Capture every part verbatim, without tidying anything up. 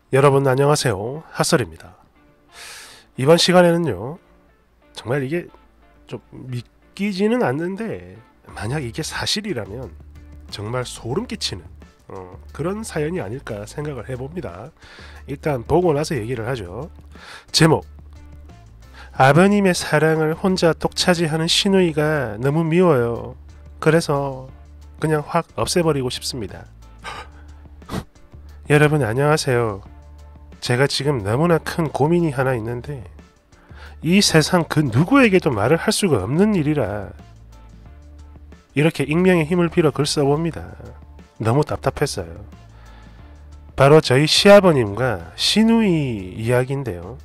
여러분 안녕하세요. 핫설입니다. 이번 시간에는요, 정말 이게 좀 믿기지는 않는데 만약 이게 사실이라면 정말 소름 끼치는 어, 그런 사연이 아닐까 생각을 해봅니다. 일단 보고 나서 얘기를 하죠. 제목: 아버님의 사랑을 혼자 독차지하는 시누이가 너무 미워요. 그래서 그냥 확 없애버리고 싶습니다. 여러분 안녕하세요. 제가 지금 너무나 큰 고민이 하나 있는데 이 세상 그 누구에게도 말을 할 수가 없는 일이라 이렇게 익명의 힘을 빌어 글 써봅니다. 너무 답답했어요. 바로 저희 시아버님과 시누이 이야기인데요.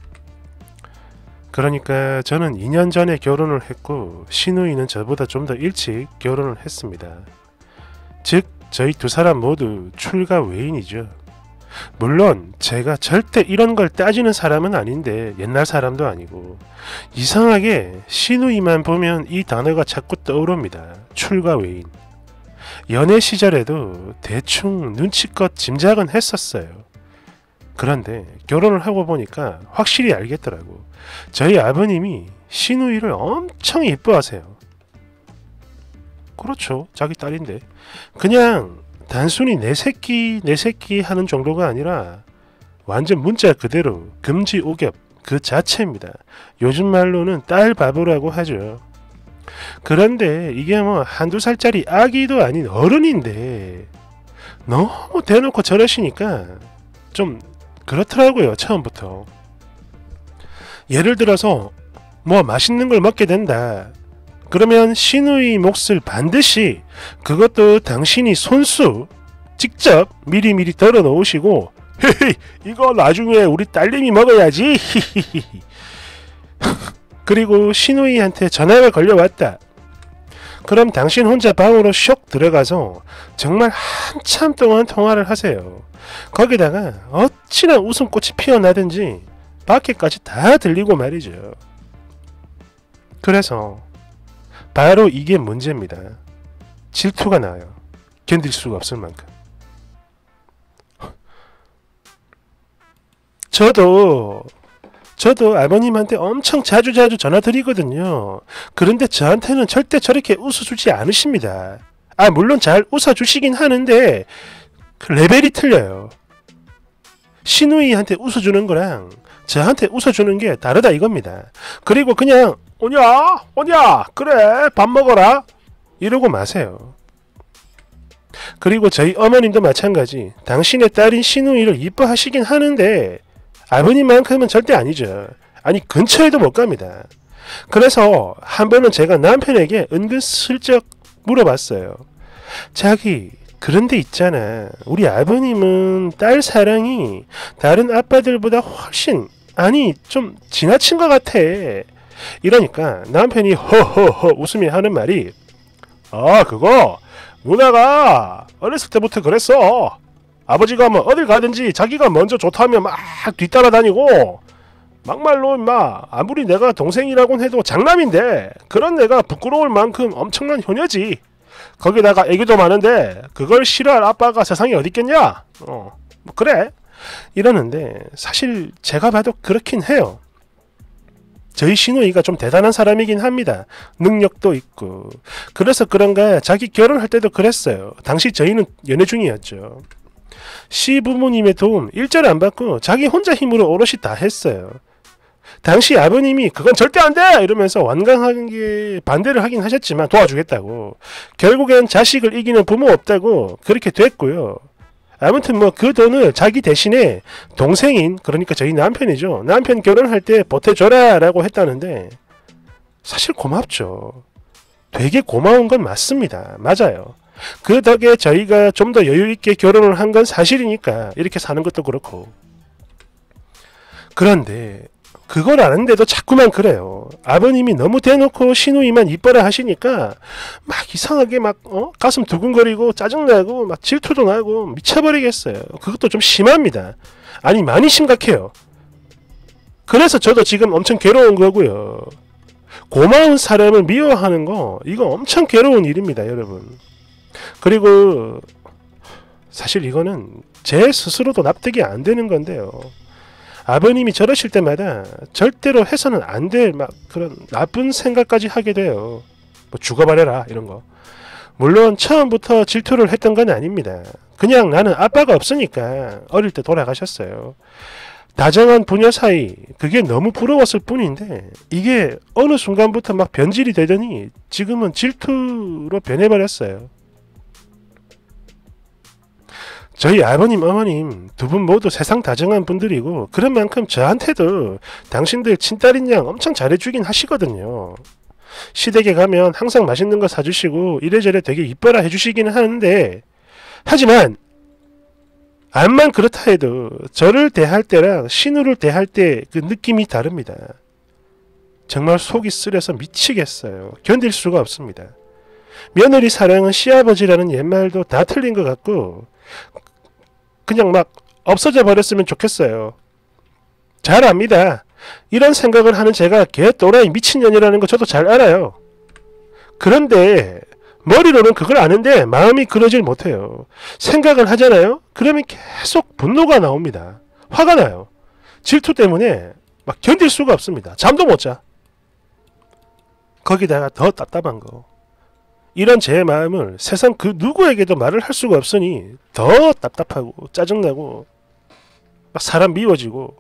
그러니까 저는 이 년 전에 결혼을 했고 시누이는 저보다 좀 더 일찍 결혼을 했습니다. 즉 저희 두 사람 모두 출가 외인이죠. 물론 제가 절대 이런 걸 따지는 사람은 아닌데 옛날 사람도 아니고 이상하게 시누이만 보면 이 단어가 자꾸 떠오릅니다. 출가 외인. 연애 시절에도 대충 눈치껏 짐작은 했었어요. 그런데 결혼을 하고 보니까 확실히 알겠더라고. 저희 아버님이 시누이를 엄청 이뻐하세요. 그렇죠. 자기 딸인데. 그냥 단순히 내 새끼 내 새끼 하는 정도가 아니라 완전 문자 그대로 금지 오겹 그 자체입니다. 요즘 말로는 딸 바보라고 하죠. 그런데 이게 뭐 한두 살짜리 아기도 아닌 어른인데 너무 대놓고 저러시니까 좀 그렇더라고요. 처음부터. 예를 들어서 뭐 맛있는 걸 먹게 된다. 그러면 시누이 몫을 반드시, 그것도 당신이 손수 직접 미리미리 덜어 놓으시고 헤헤 이거 나중에 우리 딸님이 먹어야지 그리고 시누이한테 전화가 걸려왔다. 그럼 당신 혼자 방으로 쇽 들어가서 정말 한참 동안 통화를 하세요. 거기다가 어찌나 웃음꽃이 피어나든지 밖에까지 다 들리고 말이죠. 그래서 바로 이게 문제입니다. 질투가 나요. 견딜 수가 없을 만큼. 저도 저도 아버님한테 엄청 자주자주 전화 드리거든요. 그런데 저한테는 절대 저렇게 웃어주지 않으십니다. 아 물론 잘 웃어주시긴 하는데 그 레벨이 틀려요. 시누이한테 웃어주는 거랑 저한테 웃어주는 게 다르다 이겁니다. 그리고 그냥 오냐? 오냐? 그래 밥 먹어라 이러고 마세요. 그리고 저희 어머님도 마찬가지. 당신의 딸인 시누이를 이뻐하시긴 하는데 아버님만큼은 절대 아니죠. 아니 근처에도 못 갑니다. 그래서 한 번은 제가 남편에게 은근슬쩍 물어봤어요. 자기 그런데 있잖아. 우리 아버님은 딸 사랑이 다른 아빠들보다 훨씬 아니 좀 지나친 것 같아. 이러니까 남편이 허허허 웃으며 하는 말이 아 그거 누나가 어렸을 때부터 그랬어. 아버지가 뭐 어딜 가든지 자기가 먼저 좋다면 막 뒤따라다니고 막말로 임마 아무리 내가 동생이라곤 해도 장남인데 그런 내가 부끄러울 만큼 엄청난 효녀지. 거기다가 애기도 많은데 그걸 싫어할 아빠가 세상에 어딨겠냐. 어 뭐 그래 이러는데 사실 제가 봐도 그렇긴 해요. 저희 시누이가 좀 대단한 사람이긴 합니다. 능력도 있고. 그래서 그런가 자기 결혼할 때도 그랬어요. 당시 저희는 연애 중이었죠. 시부모님의 도움 일절 안 받고 자기 혼자 힘으로 오롯이 다 했어요. 당시 아버님이 그건 절대 안 돼! 이러면서 완강하게 반대를 하긴 하셨지만 도와주겠다고. 결국엔 자식을 이기는 부모 없다고 그렇게 됐고요. 아무튼 뭐 그 돈을 자기 대신에 동생인 그러니까 저희 남편이죠. 남편 결혼할 때 보태줘라 라고 했다는데 사실 고맙죠. 되게 고마운 건 맞습니다. 맞아요. 그 덕에 저희가 좀 더 여유있게 결혼을 한 건 사실이니까 이렇게 사는 것도 그렇고. 그런데 그걸 아는데도 자꾸만 그래요. 아버님이 너무 대놓고 시누이만 이뻐라 하시니까 막 이상하게 막 어? 가슴 두근거리고 짜증나고 막 질투도 나고 미쳐버리겠어요. 그것도 좀 심합니다. 아니 많이 심각해요. 그래서 저도 지금 엄청 괴로운 거고요. 고마운 사람을 미워하는 거 이거 엄청 괴로운 일입니다 여러분. 그리고 사실 이거는 제 스스로도 납득이 안 되는 건데요. 아버님이 저러실 때마다 절대로 해서는 안 될 막 그런 나쁜 생각까지 하게 돼요. 뭐 죽어버려라 이런 거. 물론 처음부터 질투를 했던 건 아닙니다. 그냥 나는 아빠가 없으니까 어릴 때 돌아가셨어요. 다정한 부녀 사이, 그게 너무 부러웠을 뿐인데 이게 어느 순간부터 막 변질이 되더니 지금은 질투로 변해버렸어요. 저희 아버님 어머님 두 분 모두 세상 다정한 분들이고 그런 만큼 저한테도 당신들 친딸인 양 엄청 잘해주긴 하시거든요. 시댁에 가면 항상 맛있는 거 사주시고 이래저래 되게 이뻐라 해주시기는 하는데, 하지만 암만 그렇다 해도 저를 대할 때랑 신우를 대할 때 그 느낌이 다릅니다. 정말 속이 쓰려서 미치겠어요. 견딜 수가 없습니다. 며느리 사랑은 시아버지라는 옛말도 다 틀린 것 같고 그냥 막 없어져 버렸으면 좋겠어요. 잘 압니다. 이런 생각을 하는 제가 개 또라이 미친년이라는 거 저도 잘 알아요. 그런데 머리로는 그걸 아는데 마음이 그러질 못해요. 생각을 하잖아요. 그러면 계속 분노가 나옵니다. 화가 나요. 질투 때문에 막 견딜 수가 없습니다. 잠도 못 자. 거기다가 더 답답한 거, 이런 제 마음을 세상 그 누구에게도 말을 할 수가 없으니 더 답답하고 짜증나고 막 사람 미워지고,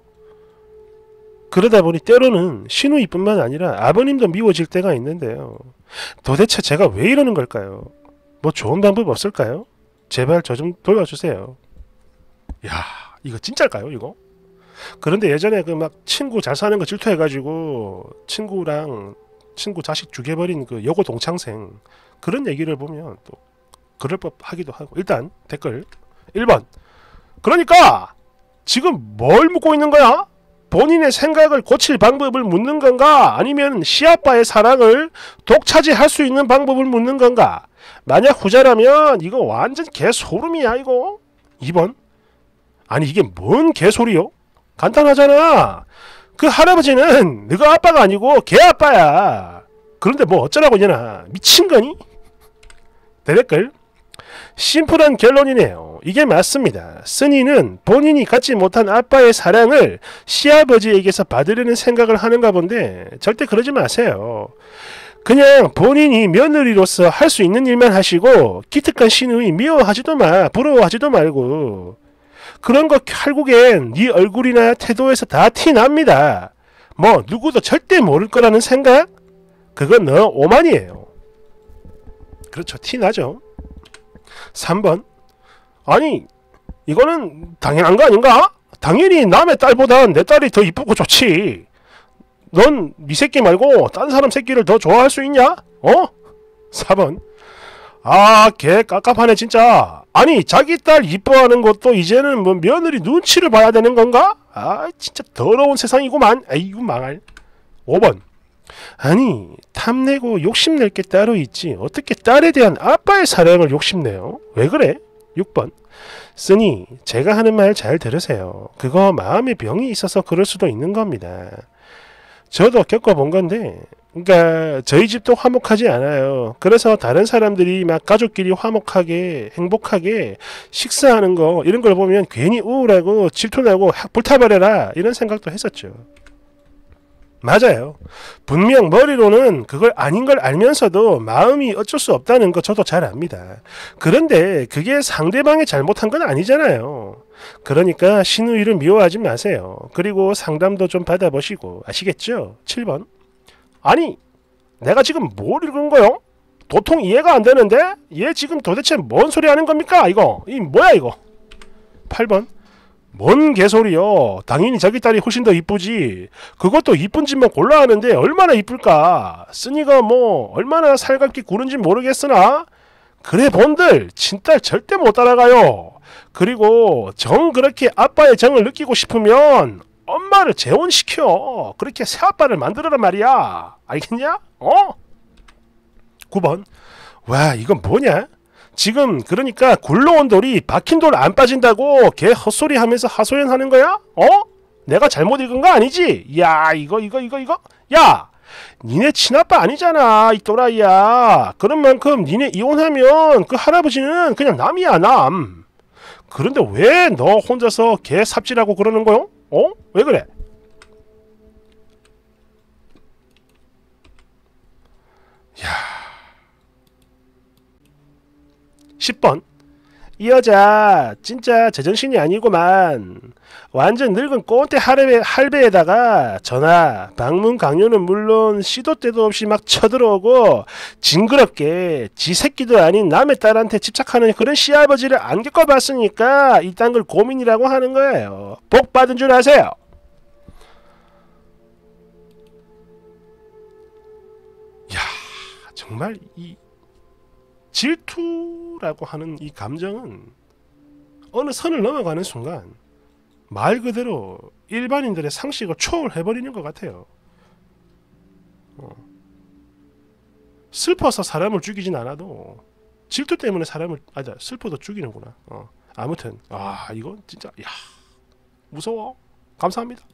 그러다 보니 때로는 시누이뿐만 아니라 아버님도 미워질 때가 있는데요. 도대체 제가 왜 이러는 걸까요? 뭐 좋은 방법 없을까요? 제발 저 좀 돌려주세요. 야, 이거 진짜일까요 이거? 그런데 예전에 그 막 친구 잘 사는 거 질투해가지고 친구랑 친구 자식 죽여버린 그 여고 동창생, 그런 얘기를 보면 또 그럴 법 하기도 하고. 일단 댓글 일 번, 그러니까 지금 뭘 묻고 있는 거야? 본인의 생각을 고칠 방법을 묻는 건가? 아니면 시아빠의 사랑을 독차지할 수 있는 방법을 묻는 건가? 만약 후자라면 이거 완전 개소름이야 이거. 이 번, 아니 이게 뭔 개소리요? 간단하잖아. 그 할아버지는 너가 아빠가 아니고 개 아빠야. 그런데 뭐 어쩌라고 이러나, 미친 거니? 댓글, 심플한 결론이네요. 이게 맞습니다. 쓴이는 본인이 갖지 못한 아빠의 사랑을 시아버지에게서 받으려는 생각을 하는가 본데 절대 그러지 마세요. 그냥 본인이 며느리로서 할 수 있는 일만 하시고 기특한 시누이 미워하지도 마, 부러워하지도 말고. 그런 거 결국엔 네 얼굴이나 태도에서 다 티납니다. 뭐 누구도 절대 모를 거라는 생각? 그건 너 오만이에요. 그렇죠, 티나죠. 삼 번, 아니 이거는 당연한 거 아닌가? 당연히 남의 딸보단 내 딸이 더 이쁘고 좋지. 넌 네 새끼 말고 딴 사람 새끼를 더 좋아할 수 있냐? 어? 사 번, 아, 개 깝깝하네 진짜. 아니 자기 딸 이뻐하는 것도 이제는 뭐 며느리 눈치를 봐야 되는 건가? 아 진짜 더러운 세상이구만. 아이고 망할. 오 번, 아니 탐내고 욕심낼 게 따로 있지 어떻게 딸에 대한 아빠의 사랑을 욕심내요? 왜 그래? 육 번, 쓰니 제가 하는 말 잘 들으세요. 그거 마음의 병이 있어서 그럴 수도 있는 겁니다. 저도 겪어본 건데, 그러니까 저희 집도 화목하지 않아요. 그래서 다른 사람들이 막 가족끼리 화목하게 행복하게 식사하는 거 이런 걸 보면 괜히 우울하고 질투나고 확 불타버려라 이런 생각도 했었죠. 맞아요. 분명 머리로는 그걸 아닌 걸 알면서도 마음이 어쩔 수 없다는 거 저도 잘 압니다. 그런데 그게 상대방이 잘못한 건 아니잖아요. 그러니까 시누이를 미워하지 마세요. 그리고 상담도 좀 받아보시고. 아시겠죠? 칠 번, 아니 내가 지금 뭘 읽은 거요? 도통 이해가 안 되는데? 얘 지금 도대체 뭔 소리 하는 겁니까 이거? 이 뭐야 이거? 팔 번, 뭔 개소리요. 당연히 자기 딸이 훨씬 더 이쁘지. 그것도 이쁜 집만 골라 하는데 얼마나 이쁠까. 쓰니가 뭐 얼마나 살갑게 구는지 모르겠으나 그래 본들 친딸 절대 못 따라가요. 그리고 정 그렇게 아빠의 정을 느끼고 싶으면 엄마를 재혼시켜. 그렇게 새아빠를 만들어라 말이야. 알겠냐? 어? 구 번, 와 이건 뭐냐? 지금 그러니까 굴러온 돌이 박힌 돌 안 빠진다고 개 헛소리 하면서 하소연하는 거야? 어? 내가 잘못 읽은 거 아니지? 야 이거 이거 이거 이거 야 니네 친아빠 아니잖아 이 또라이야. 그런 만큼 니네 이혼하면 그 할아버지는 그냥 남이야 남. 그런데 왜 너 혼자서 개 삽질하고 그러는 거요? 어? 왜 그래? 야. 십 번. 이 여자 진짜 제정신이 아니구만. 완전 늙은 꼰대 할배, 할배에다가 전화, 방문 강요는 물론 시도 때도 없이 막 쳐들어오고 징그럽게 지 새끼도 아닌 남의 딸한테 집착하는 그런 시아버지를 안 겪어봤으니까 이딴 걸 고민이라고 하는 거예요. 복 받은 줄 아세요? 야, 정말 이 질투라고 하는 이 감정은 어느 선을 넘어가는 순간 말 그대로 일반인들의 상식을 초월해버리는 것 같아요. 어. 슬퍼서 사람을 죽이진 않아도 질투 때문에 사람을 아자 슬퍼도 죽이는구나. 어. 아무튼 아 이건 진짜 야 무서워. 감사합니다.